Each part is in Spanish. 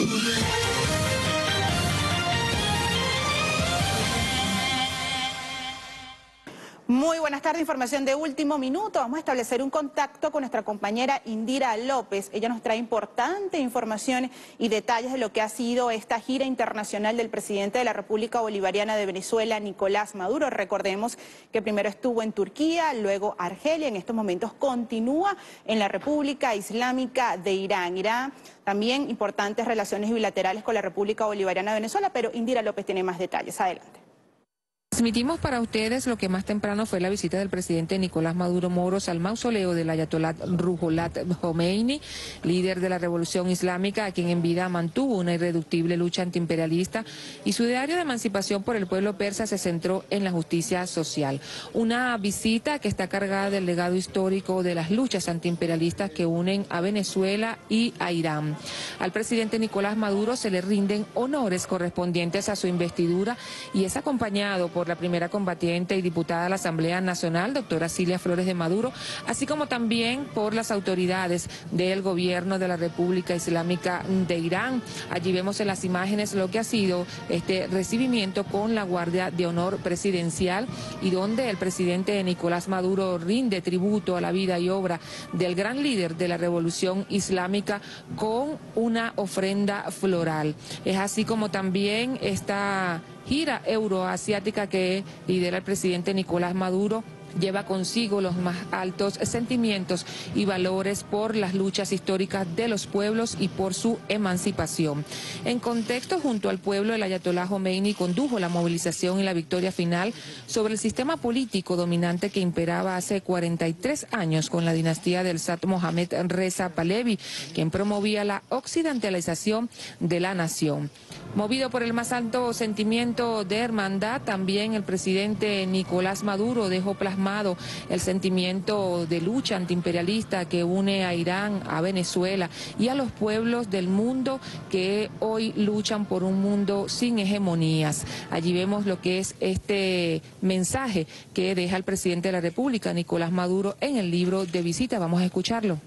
Muy buenas tardes, información de último minuto. Vamos a establecer un contacto con nuestra compañera Indira López. Ella nos trae importante información y detalles de lo que ha sido esta gira internacional del presidente de la República Bolivariana de Venezuela, Nicolás Maduro. Recordemos que primero estuvo en Turquía, luego Argelia, en estos momentos continúa en la República Islámica de Irán. Irán también importantes relaciones bilaterales con la República Bolivariana de Venezuela, pero Indira López tiene más detalles. Adelante. Transmitimos para ustedes lo que más temprano fue la visita del presidente Nicolás Maduro Moros al mausoleo del Ayatolá Ruhollah Khomeini, líder de la Revolución Islámica, a quien en vida mantuvo una irreductible lucha antiimperialista, y su ideario de emancipación por el pueblo persa se centró en la justicia social. Una visita que está cargada del legado histórico de las luchas antiimperialistas que unen a Venezuela y a Irán. Al presidente Nicolás Maduro se le rinden honores correspondientes a su investidura y es acompañado por la primera combatiente y diputada de la Asamblea Nacional, doctora Cilia Flores de Maduro, así como también por las autoridades del gobierno de la República Islámica de Irán. Allí vemos en las imágenes lo que ha sido este recibimiento con la Guardia de Honor Presidencial, y donde el presidente Nicolás Maduro rinde tributo a la vida y obra del gran líder de la Revolución Islámica con una ofrenda floral. Es así como también esta gira euroasiática que lidera el presidente Nicolás Maduro lleva consigo los más altos sentimientos y valores por las luchas históricas de los pueblos y por su emancipación. En contexto, junto al pueblo, el Ayatolá Khomeini condujo la movilización y la victoria final sobre el sistema político dominante que imperaba hace 43 años con la dinastía del Shah Mohammad Reza Pahlavi, quien promovía la occidentalización de la nación. Movido por el más alto sentimiento de hermandad, también el presidente Nicolás Maduro dejó plasmado el sentimiento de lucha antiimperialista que une a Irán, a Venezuela y a los pueblos del mundo que hoy luchan por un mundo sin hegemonías. Allí vemos lo que es este mensaje que deja el presidente de la República, Nicolás Maduro, en el libro de visita. Vamos a escucharlo.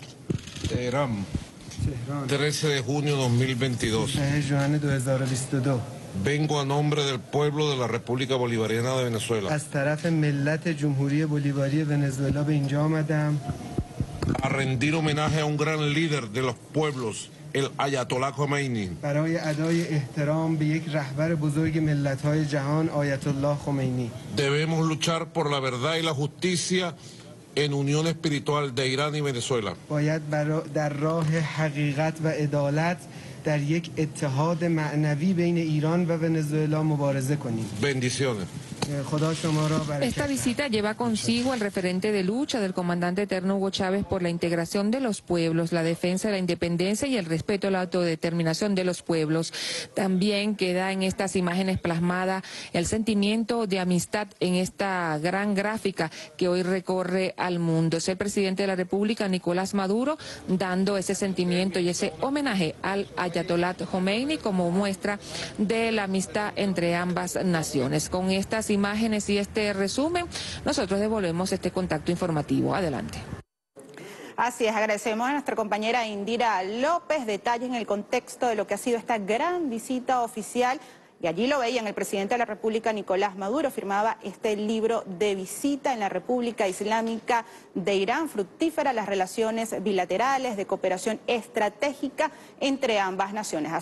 Teherán, 13 de junio 2022. Vengo a nombre del pueblo de la República Bolivariana de Venezuela a rendir homenaje a un gran líder de los pueblos, el Ayatolá Khomeini. Debemos luchar por la verdad y la justicia en unión espiritual de Irán y Venezuela. Bendiciones. Esta visita lleva consigo el referente de lucha del comandante eterno Hugo Chávez por la integración de los pueblos, la defensa de la independencia y el respeto a la autodeterminación de los pueblos. También queda en estas imágenes plasmada el sentimiento de amistad en esta gran gráfica que hoy recorre al mundo. Es el presidente de la República, Nicolás Maduro, dando ese sentimiento y ese homenaje al Ayatolá Khomeini como muestra de la amistad entre ambas naciones. Con estas imágenes y este resumen, nosotros devolvemos este contacto informativo. Adelante. Así es, agradecemos a nuestra compañera Indira López detalles en el contexto de lo que ha sido esta gran visita oficial. Y allí lo veían, el presidente de la República, Nicolás Maduro, firmaba este libro de visita en la República Islámica de Irán. Fructíferas las relaciones bilaterales de cooperación estratégica entre ambas naciones.